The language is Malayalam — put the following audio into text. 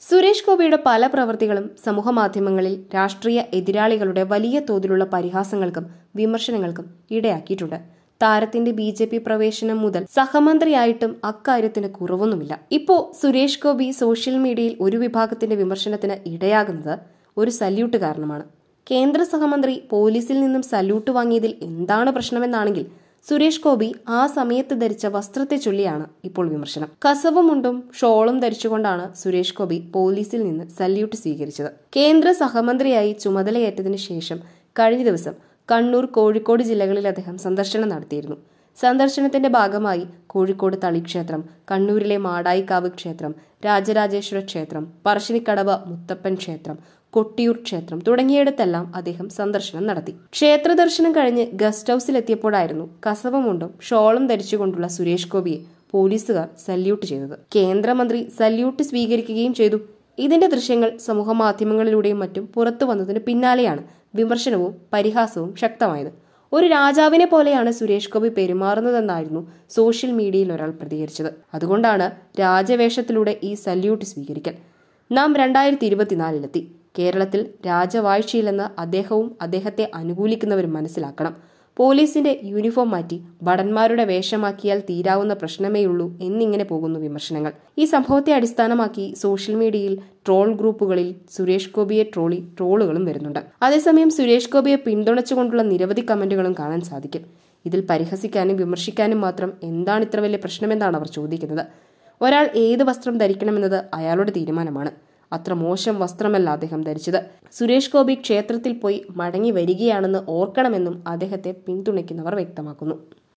സുരേഷ് ഗോപിയുടെ പല പ്രവൃത്തികളും സമൂഹമാധ്യമങ്ങളിൽ രാഷ്ട്രീയ എതിരാളികളുടെ വലിയ തോതിലുള്ള പരിഹാസങ്ങൾക്കും വിമർശനങ്ങൾക്കും ഇടയാക്കിയിട്ടുണ്ട്. താരത്തിന്റെ BJP പ്രവേശനം മുതൽ സഹമന്ത്രിയായിട്ടും അക്കാര്യത്തിന് കുറവൊന്നുമില്ല. ഇപ്പോ സുരേഷ് ഗോപി സോഷ്യൽ മീഡിയയിൽ ഒരു വിഭാഗത്തിന്റെ വിമർശനത്തിന് ഇടയാകുന്നത് ഒരു സല്യൂട്ട് കാരണമാണ്. കേന്ദ്ര സഹമന്ത്രി പോലീസിൽ നിന്നും സല്യൂട്ട് വാങ്ങിയതിൽ എന്താണ് പ്രശ്നമെന്നാണെങ്കിൽ സുരേഷ് ഗോപി ആ സമയത്ത് ധരിച്ച വസ്ത്രത്തെ ചൊല്ലിയാണ് ഇപ്പോൾ വിമർശനം. കസവും മുണ്ടും ഷോളും ധരിച്ചുകൊണ്ടാണ് സുരേഷ് ഗോപി പോലീസിൽ നിന്ന് സല്യൂട്ട് സ്വീകരിച്ചത്. കേന്ദ്ര സഹമന്ത്രിയായി ചുമതലയേറ്റതിനു ശേഷം കഴിഞ്ഞ ദിവസം കണ്ണൂർ, കോഴിക്കോട് ജില്ലകളിൽ അദ്ദേഹം സന്ദർശനം നടത്തിയിരുന്നു. സന്ദർശനത്തിന്റെ ഭാഗമായി കോഴിക്കോട് തളിക്ഷേത്രം, കണ്ണൂരിലെ മാടായിക്കാവ് ക്ഷേത്രം, രാജരാജേശ്വര ക്ഷേത്രം, പറശ്ശിനിക്കടവ് മുത്തപ്പൻ ക്ഷേത്രം, കൊട്ടിയൂർ ക്ഷേത്രം തുടങ്ങിയിടത്തെല്ലാം അദ്ദേഹം സന്ദർശനം നടത്തി. ക്ഷേത്ര ദർശനം കഴിഞ്ഞ് ഗസ്റ്റ് ഹൌസിലെത്തിയപ്പോഴായിരുന്നു കസവമുണ്ടും ഷോളും ധരിച്ചുകൊണ്ടുള്ള സുരേഷ് ഗോപിയെ പോലീസുകാർ സല്യൂട്ട് ചെയ്തത്. കേന്ദ്രമന്ത്രി സല്യൂട്ട് സ്വീകരിക്കുകയും ചെയ്തു. ഇതിന്റെ ദൃശ്യങ്ങൾ സമൂഹമാധ്യമങ്ങളിലൂടെയും മറ്റും പുറത്തു വന്നതിന് പിന്നാലെയാണ് വിമർശനവും പരിഹാസവും ശക്തമായത്. ഒരു രാജാവിനെ പോലെയാണ് സുരേഷ് ഗോപി പെരുമാറുന്നതെന്നായിരുന്നു സോഷ്യൽ മീഡിയയിൽ ഒരാൾ പ്രതികരിച്ചത്. അതുകൊണ്ടാണ് രാജവേഷത്തിലൂടെ ഈ സല്യൂട്ട് സ്വീകരിക്കൽ. നാം 2024 കേരളത്തിൽ രാജവാഴ്ചയില്ലെന്ന് അദ്ദേഹവും അദ്ദേഹത്തെ അനുകൂലിക്കുന്നവരും മനസ്സിലാക്കണം. പോലീസിന്റെ യൂണിഫോം മാറ്റി ഭടന്മാരുടെ വേഷമാക്കിയാൽ തീരാവുന്ന പ്രശ്നമേയുള്ളൂ എന്നിങ്ങനെ പോകുന്നു വിമർശനങ്ങൾ. ഈ സംഭവത്തെ അടിസ്ഥാനമാക്കി സോഷ്യൽ മീഡിയയിൽ ട്രോൾ ഗ്രൂപ്പുകളിൽ സുരേഷ് ഗോപിയെ ട്രോളുകളും വരുന്നുണ്ട്. അതേസമയം സുരേഷ് ഗോപിയെ പിന്തുണച്ചുകൊണ്ടുള്ള നിരവധി കമന്റുകളും കാണാൻ സാധിക്കും. ഇതിൽ പരിഹസിക്കാനും വിമർശിക്കാനും മാത്രം എന്താണ് ഇത്ര വലിയ പ്രശ്നമെന്നാണ് അവർ ചോദിക്കുന്നത്. ഒരാൾ ഏത് വസ്ത്രം ധരിക്കണമെന്നത് അയാളുടെ തീരുമാനമാണ്. അത്ര മോശം വസ്ത്രമല്ല അദ്ദേഹം ധരിച്ചത്. സുരേഷ് ഗോപി ക്ഷേത്രത്തിൽ പോയി മടങ്ങി വരികയാണെന്ന് ഓർക്കണമെന്നും അദ്ദേഹത്തെ പിന്തുണയ്ക്കുന്നവർ വ്യക്തമാക്കുന്നു.